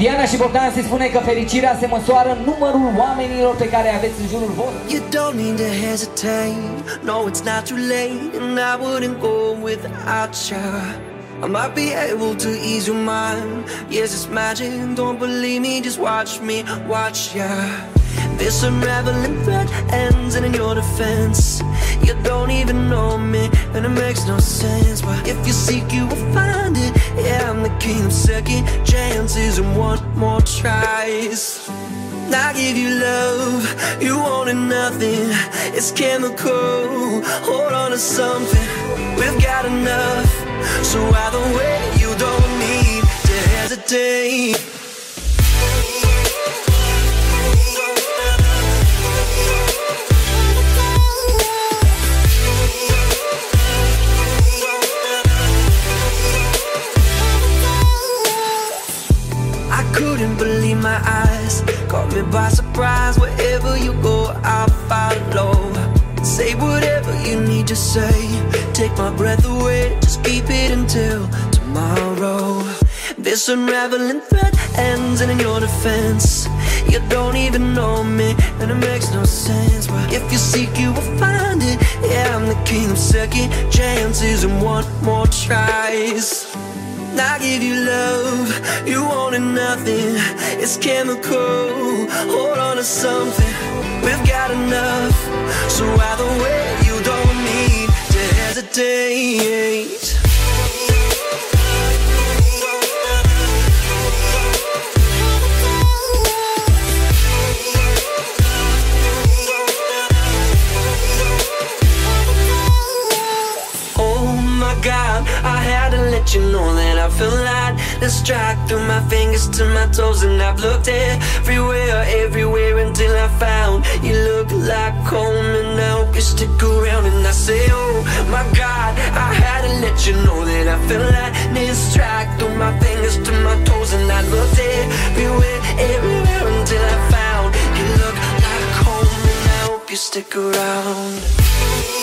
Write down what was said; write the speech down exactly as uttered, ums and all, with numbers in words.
Diana și Bogdan se spune că fericirea se măsoară în numărul oamenilor pe care aveți în jurul vostru. You don't need to hesitate. No, it's not too late, and I wouldn't go without you. I might be able to ease your mind. Yes, it's magic, don't believe me, just watch me, watch ya. This unraveling thread ends in your defense. You don't even know me, and it makes no sense. But if you seek, you will find it. Yeah, I'm the king of second chances and one more tries. I give you love, you wanted nothing. It's chemical, hold on to something. We've got enough, so either way you don't need to hesitate. I couldn't believe my eyes, caught me by surprise. Wherever you go, I'll follow. Say whatever you need to say, take my breath away, just keep it until tomorrow. This unraveling thread ends in your defense. You don't even know me, and it makes no sense. But if you seek, you will find it. Yeah, I'm the king of second chances and one more tries. I give you love, you wanted nothing. It's chemical, hold on to something. We've got enough, so either way you don't need to hesitate. God, I had to let you know that I feel light. Let's strike through my fingers to my toes, and I've looked everywhere, everywhere until I found you. Look like home, and I hope you stick around. And I say, oh my God, I had to let you know that I feel light. Let's strike through my fingers to my toes, and I looked everywhere, everywhere until I found you. Look like home, and I hope you stick around.